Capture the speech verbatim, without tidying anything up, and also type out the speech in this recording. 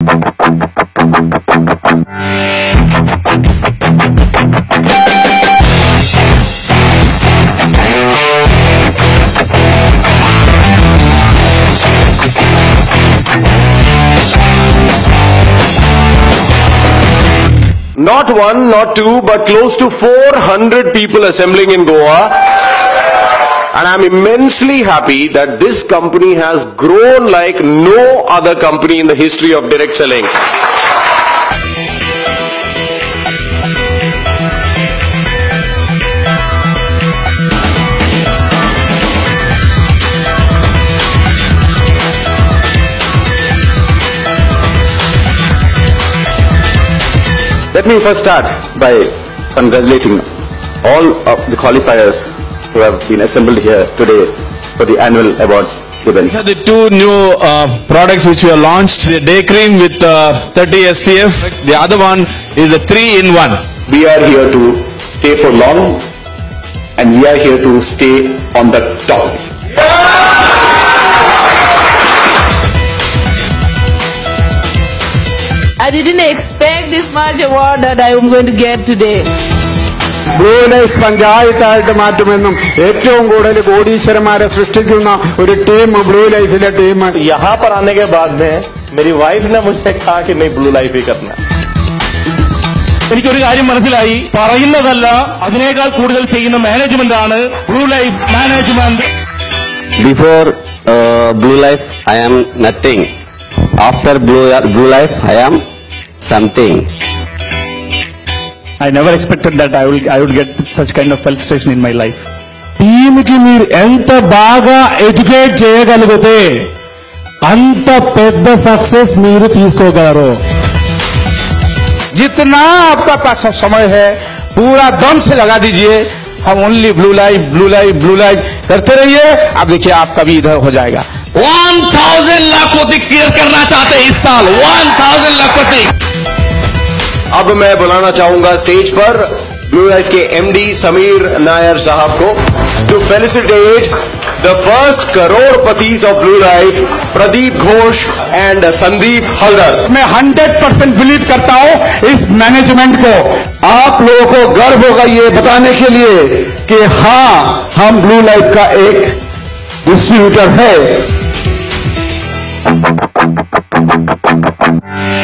Not one, not two, but close to four hundred people assembling in Goa. And I'm immensely happy that this company has grown like no other company in the history of direct selling. Let me first start by congratulating all of the qualifiers who have been assembled here today for the annual awards event. These are the two new uh, products which we have launched. The day cream with uh, thirty S P F. The other one is a three in one. We are here to stay for long and we are here to stay on the top. I didn't expect this much award that I am going to get today. Blue Life പഞ്ചായത്തായിട്ട് മാറ്റുമെന്നും ഏറ്റവും കൂടുതൽ കോടീശ്വരന്മാരെ സൃഷ്ടിക്കുന്ന ഒരു team blue ലൈഫിലെ team. यहाँ पर आने के बाद में मेरी वाइफ ने मुझसे कहा कि नहीं ब्लू लाइफ ही करना. എനിക്കൊരു കാര്യം മനസ്സിലായി, പറയുന്നതല്ല അതിനേക്കാൾ കൂടുതൽ ചെയ്യുന്ന മാനേജ്മെന്റ് ആണ് blue life management. Before uh, Blue Life I am nothing. After Blue Blue Life I am something. I never expected that I will I would get such kind of felicitation in my life. Team కి మీరు ఎంత బాగా educate చేయగలిగితే అంత పెద్ద success మీరు తీసుకోగలరు. जितना आपका पास समय है पूरा दम से लगा दीजिए. हम only blue life blue life blue life करते रहिए. आप देखिए आपका भी इधर हो जाएगा. वन थाउजेंड लाखपति क्लियर करना चाहते हैं इस साल. वन थाउजेंड लाखपति. अब मैं बुलाना चाहूंगा स्टेज पर ब्लू लाइफ के एमडी समीर नायर साहब को टू फेलिसिटेट द फर्स्ट करोड़पतिस of blue life, Pradeep Ghosh and Sandeep Haldar. मैं हंड्रेड परसेंट बिलीव करता हूँ इस मैनेजमेंट को. आप लोगों को गर्व होगा ये बताने के लिए कि हाँ हम ब्लू लाइफ का एक डिस्ट्रीब्यूटर है.